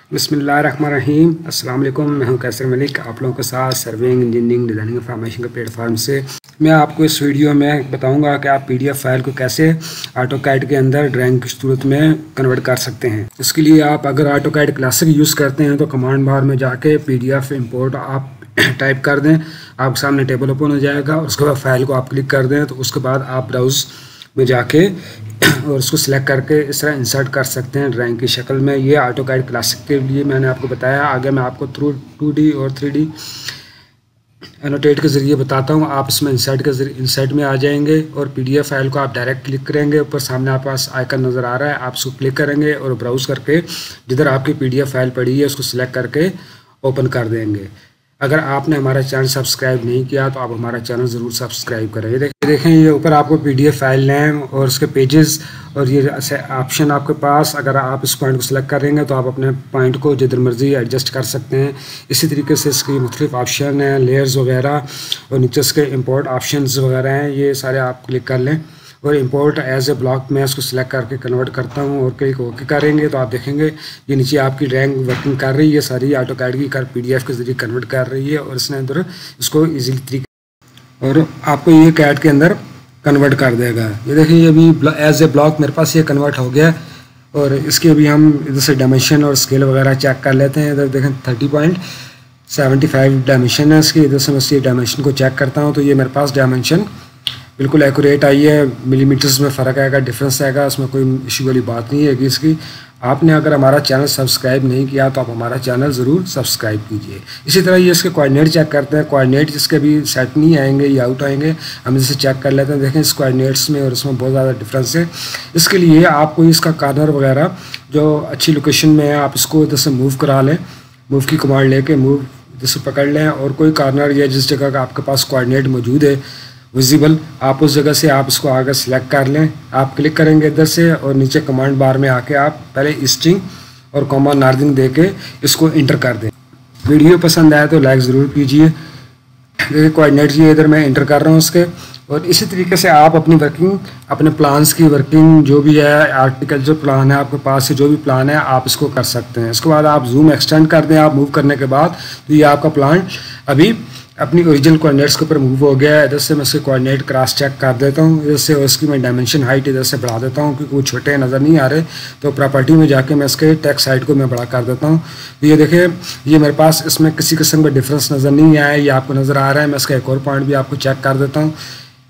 बिस्मिल्लाहिर्रहमानिर्रहीम। अस्सलाम वालेकुम। मैं हूं कैसर मलिक, आप लोगों के साथ सर्वेइंग, इंजीनियरिंग, डिज़ाइनिंग इंफॉर्मेशन के प्लेटफॉर्म से मैं आपको इस वीडियो में बताऊंगा कि आप पीडीएफ फाइल को कैसे ऑटोकैड के अंदर ड्राइंग की सूरत में कन्वर्ट कर सकते हैं। इसके लिए आप अगर ऑटोकैड क्लासिक यूज़ करते हैं तो कमांड बार में जाके पीडीएफ इंपोर्ट आप टाइप कर दें, आपके सामने टेबल ओपन हो जाएगा और उसके बाद फाइल को आप क्लिक कर दें तो उसके बाद आप ब्राउज़ में जाके और उसको सिलेक्ट करके इस तरह इंसर्ट कर सकते हैं ड्राइंग की शक्ल में। ये ऑटोकैड क्लासिक के लिए मैंने आपको बताया। आगे मैं आपको थ्रू 2D और 3D एनोटेट के ज़रिए बताता हूँ। आप इसमें इंसर्ट में आ जाएंगे और पीडीएफ फाइल को आप डायरेक्ट क्लिक करेंगे, ऊपर सामने आपके पास आइकन नज़र आ रहा है, आप उसको क्लिक करेंगे और ब्राउज़ करके जिधर आपकी पीडीएफ फाइल पड़ी है उसको सिलेक्ट करके ओपन कर देंगे। अगर आपने हमारा चैनल सब्सक्राइब नहीं किया तो आप हमारा चैनल ज़रूर सब्सक्राइब करें। देखें ये ऊपर आपको पीडीएफ फाइल नेम और उसके पेजेस और ये ऑप्शन आपके पास, अगर आप इस पॉइंट को सिलेक्ट करेंगे तो आप अपने पॉइंट को जिधर मर्जी एडजस्ट कर सकते हैं। इसी तरीके से इसकी मुख्तलिफ ऑप्शन हैं, लेयर्स वगैरह और नीचे इसके इंपोर्ट ऑप्शंस वगैरह हैं, ये सारे आप क्लिक कर लें और इंपोर्ट एज ए ब्लॉक में इसको सिलेक्ट करके कन्वर्ट करता हूँ और क्लिक ओके करेंगे तो आप देखेंगे ये नीचे आपकी ड्राइंग वर्किंग कर रही है, सारी ऑटोकैड की पीडीएफ के जरिए कन्वर्ट कर रही है और इसने अंदर इसको इजीली तरीके और आपको ये कैड के अंदर कन्वर्ट कर देगा। ये देखिए अभी एज ए ब्लॉक मेरे पास ये कन्वर्ट हो गया और इसके अभी हम इधर से डायमेंशन और स्केल वगैरह चेक कर लेते हैं। इधर देखें 30.75 डायमेंशन है इसकी। इधर से मैं इस डायमेंशन को चेक करता हूँ तो ये मेरे पास डायमेंशन बिल्कुल एक्यूरेट आई है, मिलीमीटर्स में फ़र्क आएगा, डिफरेंस आएगा, उसमें कोई इशू वाली बात नहीं है कि इसकी। आपने अगर हमारा चैनल सब्सक्राइब नहीं किया तो आप हमारा चैनल ज़रूर सब्सक्राइब कीजिए। इसी तरह ये इसके कोऑर्डिनेट चेक करते हैं, कोऑर्डिनेट जिसके भी सेट नहीं आएंगे या आउट आएंगे हम इसे चेक कर लेते हैं। देखें इस कोऑर्डिनेट्स में और इसमें बहुत ज़्यादा डिफरेंस है। इसके लिए आपको इसका कॉर्नर वगैरह जो अच्छी लोकेशन में है आप इसको इधर से मूव करा लें, मूव की कमांड लेके मूव इधर से पकड़ लें और कोई कॉर्नर या जिस जगह का आपके पास कोऑर्डिनेट मौजूद है विजिबल, आप उस जगह से आप इसको आगे सिलेक्ट कर लें। आप क्लिक करेंगे इधर से और नीचे कमांड बार में आके आप पहले स्ट्रिंग और कॉमा नार्दिंग दे के इसको इंटर कर दें। वीडियो पसंद आए तो लाइक ज़रूर कीजिए। देखिए कोऑर्डिनेट ये इधर मैं इंटर कर रहा हूँ उसके। और इसी तरीके से आप अपनी वर्किंग, अपने प्लान्स की वर्किंग जो भी है, आर्टिकल जो प्लान है आपके पास से जो भी प्लान है आप इसको कर सकते हैं। इसके बाद आप जूम एक्सटेंड कर दें, आप मूव करने के बाद तो ये आपका प्लान अभी अपनी ओरिजिनल कोऑर्डिनेट्स के ऊपर मूव हो गया है। इधर से मैं इसके कोऑर्डिनेट क्रॉस चेक कर देता हूँ, इधर से उसकी मैं डायमेंशन हाइट इधर से बढ़ा देता हूँ क्योंकि वो छोटे नज़र नहीं आ रहे तो प्रॉपर्टी में जाके मैं इसके टेक्स्ट हाइट को मैं बड़ा कर देता हूँ। तो ये देखिए ये मेरे पास इसमें किसी किस्म का डिफरेंस नज़र नहीं आया, ये आपको नज़र आ रहा है। मैं इसका एक और पॉइंट भी आपको चेक कर देता हूँ।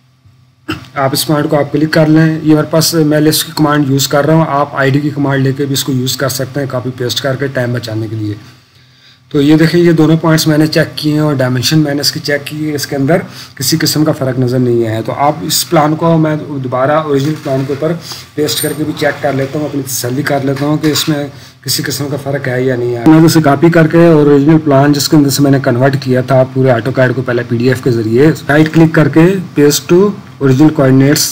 आप इस पॉइंट को आप क्लिक कर लें। ये मेरे पास मैं लिस्ट की कमांड यूज़ कर रहा हूँ, आप ID की कमांड लेके भी इसको यूज़ कर सकते हैं कॉपी पेस्ट करके टाइम बचाने के लिए। तो ये देखिए ये दोनों पॉइंट्स मैंने चेक किए हैं और डायमेंशन मैंने इसकी चेक की है, इसके अंदर किसी किस्म का फ़र्क नज़र नहीं आया। तो आप इस प्लान को मैं दोबारा ओरिजिनल प्लान के ऊपर पेस्ट करके भी चेक कर लेता हूँ, अपनी तसल्ली कर लेता हूँ कि इसमें किसी किस्म का फ़र्क है या नहीं है। मैं उसे कॉपी करके और ओरिजिनल प्लान जिसके अंदर से मैंने कन्वर्ट किया था पूरे ऑटोकैड को पहले PDF के ज़रिए राइट क्लिक करके पेस्ट टू ओरिजिनल कोऑर्डिनेट्स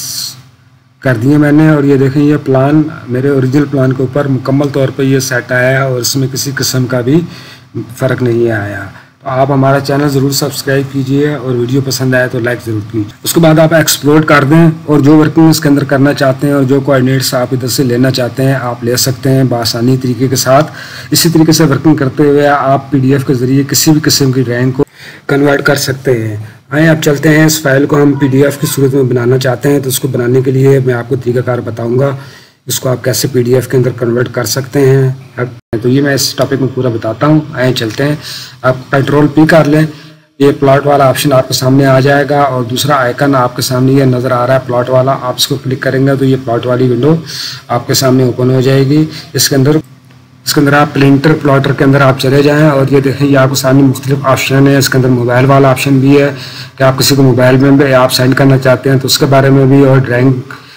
कर दिए मैंने। और ये देखें ये प्लान मेरे ओरिजिनल प्लान के ऊपर मुकम्मल तौर पर ये सेट आया और इसमें किसी किस्म का भी फ़र्क नहीं आया। तो आप हमारा चैनल ज़रूर सब्सक्राइब कीजिए और वीडियो पसंद आए तो लाइक ज़रूर कीजिए। उसके बाद आप एक्सप्लोर कर दें और जो वर्किंग इसके अंदर करना चाहते हैं और जो कोऑर्डिनेट्स आप इधर से लेना चाहते हैं आप ले सकते हैं बआसानी तरीके के साथ। इसी तरीके से वर्किंग करते हुए आप PDF के ज़रिए किसी भी किस्म की ड्राइंग को कन्वर्ट कर सकते हैं। आइए अब चलते हैं इस फाइल को हम PDF की सूरत में बनाना चाहते हैं तो उसको बनाने के लिए मैं आपको तरीक़ाकार बताऊँगा इसको आप कैसे PDF के अंदर कन्वर्ट कर सकते हैं। तो ये मैं इस टॉपिक में पूरा बताता हूँ। आए चलते हैं। आप कंट्रोल P कर लें, ये प्लॉट वाला ऑप्शन आपके सामने आ जाएगा और दूसरा आइकन आपके सामने ये नज़र आ रहा है प्लॉट वाला, आप इसको क्लिक करेंगे तो ये प्लॉट वाली विंडो आपके सामने ओपन हो जाएगी। इसके अंदर आप प्रिंटर प्लॉटर के अंदर आप चले जाएँ और ये देखें ये आपके सामने मुख्तलिफ ऑप्शन है। इसके अंदर मोबाइल वाला ऑप्शन भी है कि आप किसी को मोबाइल में भी आप सेंड करना चाहते हैं तो उसके बारे में भी, और ड्राइंग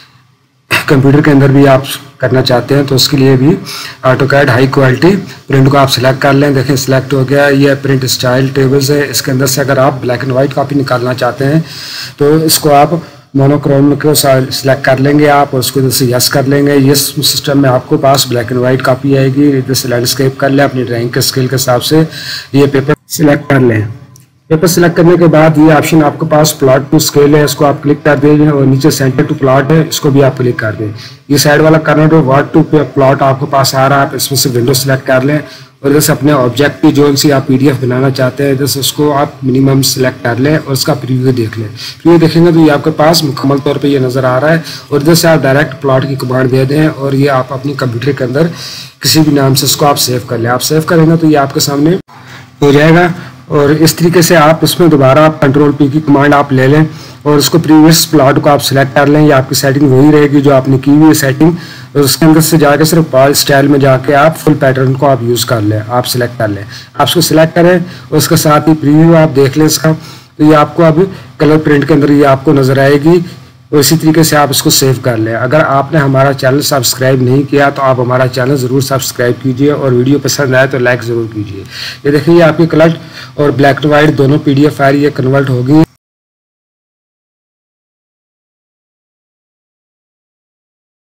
कंप्यूटर के अंदर भी आप करना चाहते हैं तो उसके लिए भी ऑटोकैड हाई क्वालिटी प्रिंट को आप सिलेक्ट कर लें। देखें सिलेक्ट हो गया। ये प्रिंट स्टाइल टेबल्स है, इसके अंदर से अगर आप ब्लैक एंड वाइट कॉपी निकालना चाहते हैं तो इसको आप मोनोक्रोम को सिलेक्ट कर लेंगे आप और उसको इधर से यस कर लेंगे। ये सिस्टम में आपको पास ब्लैक एंड वाइट कॉपी आएगी। इधर से लैंडस्केप कर लें, अपनी ड्राइंग के स्केल के हिसाब से ये पेपर सिलेक्ट कर लें। पेपर सिलेक्ट करने के बाद ये ऑप्शन आपके पास प्लॉट टू स्केल है, इसको आप क्लिक कर देंगे और नीचे सेंटर टू प्लॉट है, इसको भी आप क्लिक कर दें। ये साइड वाला कर्नर वाट टू प्लॉट आपके पास आ रहा है, आप इसमें से विंडो सेलेक्ट कर लें और जैसे अपने ऑब्जेक्ट की जो सी आप PDF बनाना चाहते हैं जैसे उसको आप मिनिमम सेलेक्ट कर लें और उसका प्रीव्यू देख लें। प्रीव्यू देखेंगे तो ये आपके पास मुकम्मल तौर पे ये नज़र आ रहा है और जैसे आप डायरेक्ट प्लॉट की कमांड दे दें और ये आप अपनी कंप्यूटर के अंदर किसी भी नाम से इसको आप सेव कर लें। आप सेव करेंगे तो ये आपके सामने हो जाएगा और इस तरीके से आप उसमें दोबारा आप Ctrl+P की कमांड आप ले लें और उसको प्रीवियस प्लॉट को आप सिलेक्ट कर लें। या आपकी सेटिंग वही रहेगी जो आपने की हुई है सेटिंग, और उसके अंदर से जाकर सिर्फ पाल स्टाइल में जाके आप फुल पैटर्न को आप यूज़ कर लें, आप सिलेक्ट कर लें। आप उसको सिलेक्ट करें और उसके साथ ही प्रीव्यू आप देख लें इसका, तो ये आपको अब कलर प्रिंट के अंदर ये आपको नज़र आएगी और इसी तरीके से आप इसको सेव कर लें। अगर आपने हमारा चैनल सब्सक्राइब नहीं किया तो आप हमारा चैनल ज़रूर सब्सक्राइब कीजिए और वीडियो पसंद आए तो लाइक ज़रूर कीजिए। ये देखिए आपकी कलर और ब्लैक एंड वाइट दोनों PDF फाइल ये कन्वर्ट होगी।